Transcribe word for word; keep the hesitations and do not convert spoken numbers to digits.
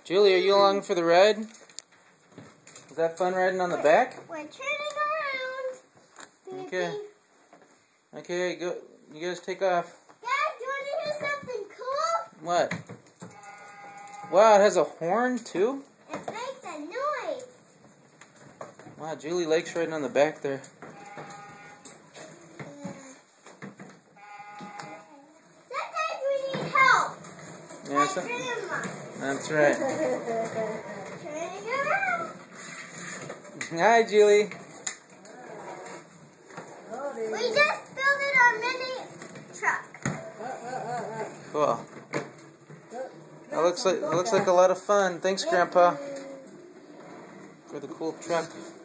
Julie, are you along for the ride? Is that fun riding on the back? We're turning around. Okay. Okay, go. You guys take off. Dad, do you want to hear something cool? What? Wow, it has a horn too? It makes a noise. Wow, Julie likes riding on the back there. Sometimes we need help. Yeah, Like so, Grandma. that's right. Turning around. Hi, Julie. We just built our mini truck. Cool. That looks like that looks like a lot of fun. Thanks, Grandpa, for the cool truck.